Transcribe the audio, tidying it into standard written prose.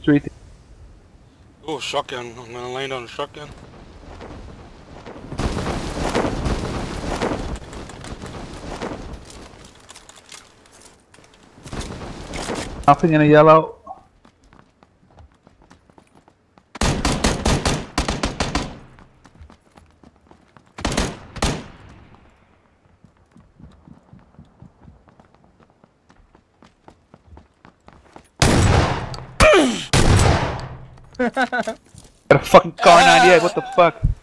Street. Oh, shotgun. I'm gonna land on a shotgun. Nothing in a yellow. Got a fucking car 98, what the fuck?